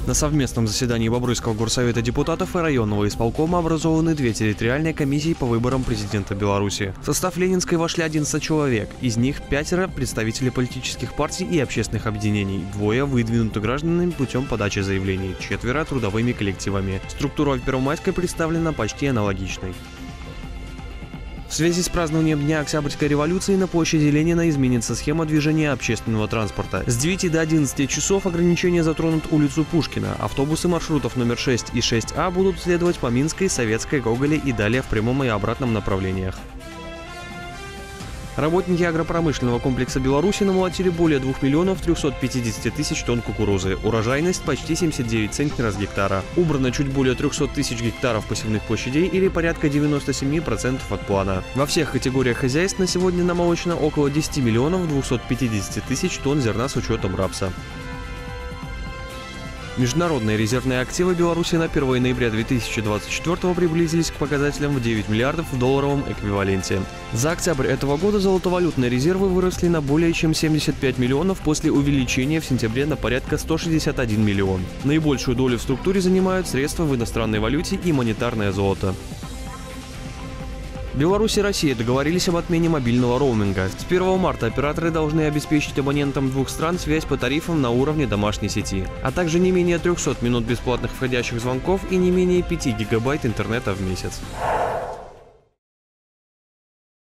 На совместном заседании Бобруйского горсовета депутатов и районного исполкома образованы две территориальные комиссии по выборам президента Беларуси. В состав Ленинской вошли 11 человек, из них 5 представители политических партий и общественных объединений, 2 выдвинуты гражданами путем подачи заявлений, 4 трудовыми коллективами. Структура в Первомайской представлена почти аналогичной. В связи с празднованием Дня Октябрьской революции на площади Ленина изменится схема движения общественного транспорта. С 9 до 11 часов ограничения затронут улицу Пушкина. Автобусы маршрутов номер 6 и 6А будут следовать по Минской, Советской, Гоголе и далее в прямом и обратном направлениях. Работники агропромышленного комплекса Беларуси намолотили более 2 миллионов 350 тысяч тонн кукурузы. Урожайность почти 79 центнеров с гектара. Убрано чуть более 300 тысяч гектаров посевных площадей или порядка 97% от плана. Во всех категориях хозяйств на сегодня намолочено около 10 миллионов 250 тысяч тонн зерна с учетом рапса. Международные резервные активы Беларуси на 1 ноября 2024 приблизились к показателям в 9 миллиардов в долларовом эквиваленте. За октябрь этого года золотовалютные резервы выросли на более чем 75 миллионов после увеличения в сентябре на порядка 161 миллион. Наибольшую долю в структуре занимают средства в иностранной валюте и монетарное золото. Беларусь и Россия договорились об отмене мобильного роуминга. С 1 марта операторы должны обеспечить абонентам двух стран связь по тарифам на уровне домашней сети, а также не менее 300 минут бесплатных входящих звонков и не менее 5 гигабайт интернета в месяц.